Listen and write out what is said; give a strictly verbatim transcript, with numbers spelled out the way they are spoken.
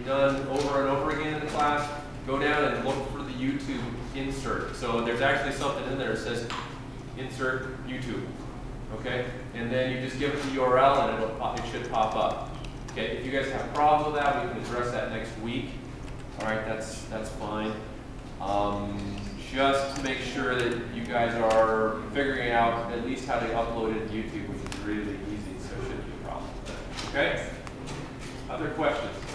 done over and over again in the class, go down and look for the YouTube insert. So there's actually something in there that says insert YouTube. Okay? And then you just give it the U R L and it'll pop, it should pop up. Okay? If you guys have problems with that, we can address that next week. All right, that's that's fine. Um, just to make sure that you guys are figuring out at least how to upload it to YouTube, which is really easy, so it shouldn't be a problem. Okay? Other questions?